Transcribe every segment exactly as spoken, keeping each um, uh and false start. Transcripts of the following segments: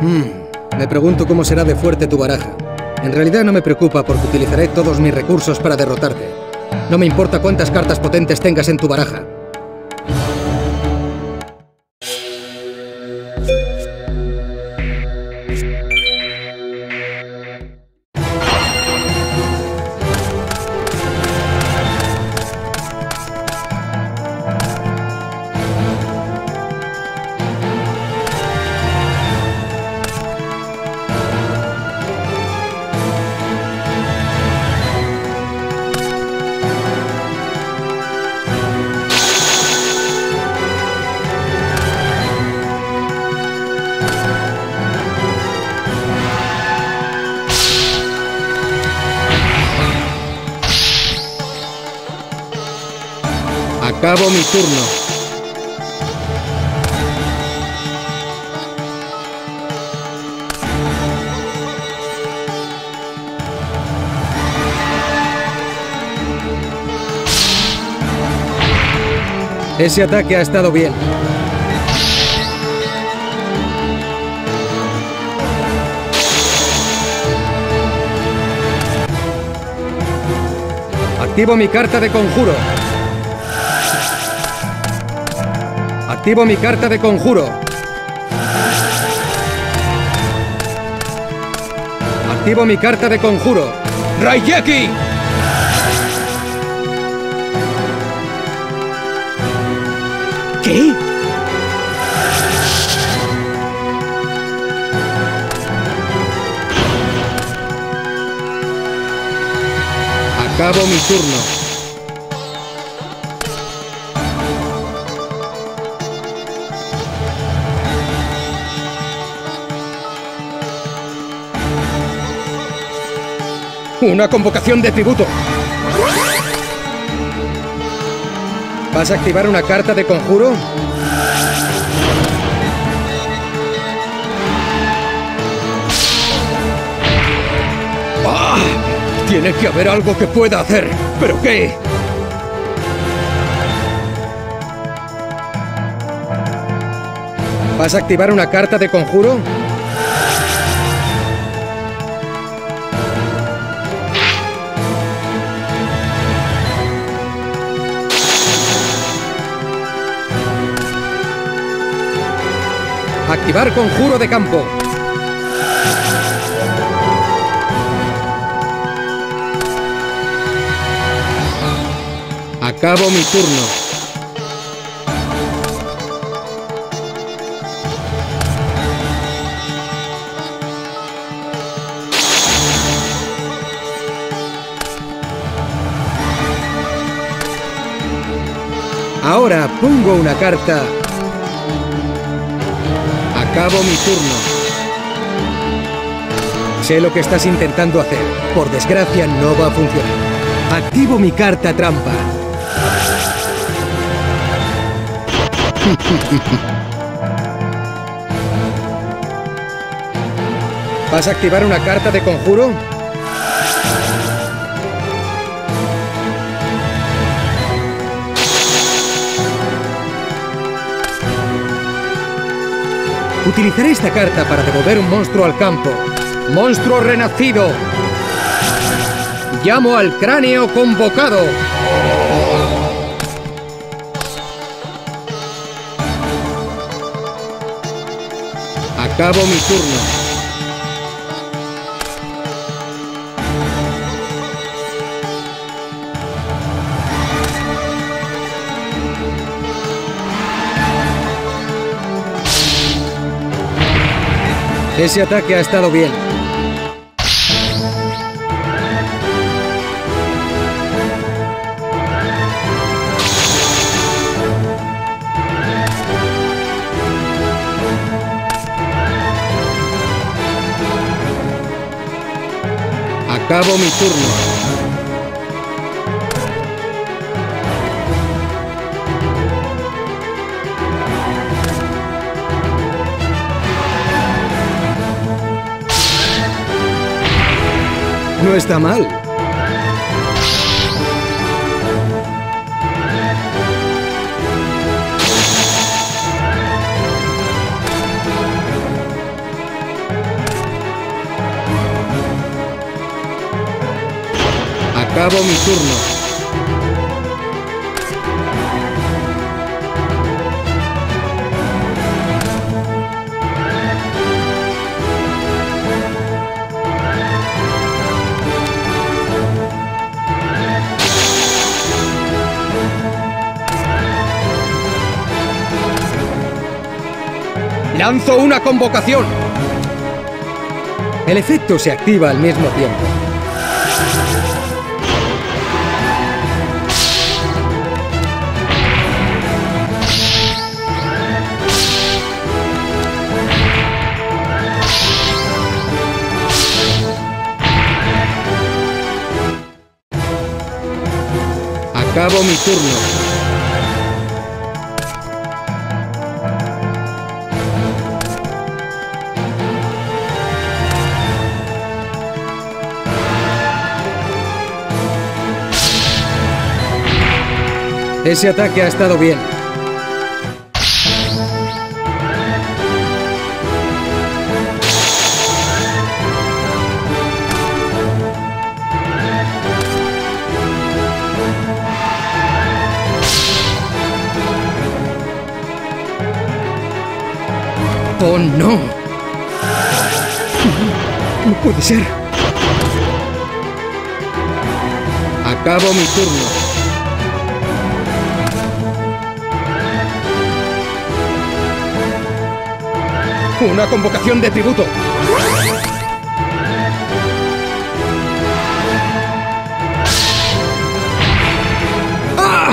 Hmm, me pregunto cómo será de fuerte tu baraja. En realidad no me preocupa porque utilizaré todos mis recursos para derrotarte. No me importa cuántas cartas potentes tengas en tu baraja. Acabo mi turno. Ese ataque ha estado bien. Activo mi carta de conjuro. Activo mi carta de conjuro. Activo mi carta de conjuro. ¡Raigeki! ¿Qué? Acabo mi turno. ¡Una convocación de tributo! ¿Vas a activar una carta de conjuro? ¡Ah! Tiene que haber algo que pueda hacer. ¿Pero qué? ¿Vas a activar una carta de conjuro? Activar conjuro de campo. Acabo mi turno. Ahora pongo una carta. Acabo mi turno. Sé lo que estás intentando hacer. Por desgracia, no va a funcionar. Activo mi carta trampa. ¿Vas a activar una carta de conjuro? Utilizaré esta carta para devolver un monstruo al campo. ¡Monstruo renacido! ¡Llamo al cráneo convocado! Acabo mi turno. Ese ataque ha estado bien. Acabo mi turno. No está mal. Acabo mi turno. ¡Lanzo una convocación! El efecto se activa al mismo tiempo. Acabo mi turno. Ese ataque ha estado bien. ¡Oh, no! No, no puede ser. Acabo mi turno. ¡Una convocación de tributo! ¡Ah!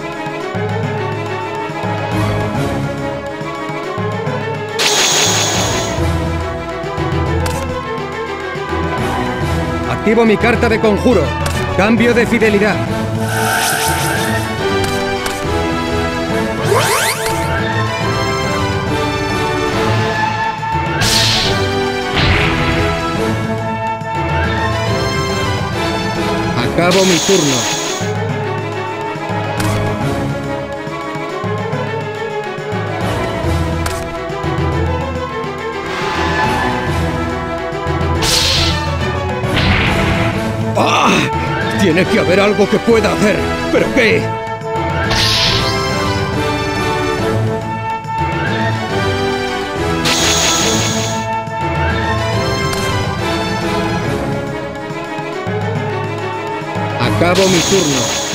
Activo mi carta de conjuro. Cambio de fidelidad. Acabo mi turno. ¡Ah! Tiene que haber algo que pueda hacer. ¿Pero qué? Acabo mi turno.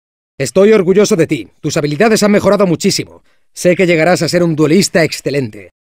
Estoy orgulloso de ti. Tus habilidades han mejorado muchísimo. Sé que llegarás a ser un duelista excelente.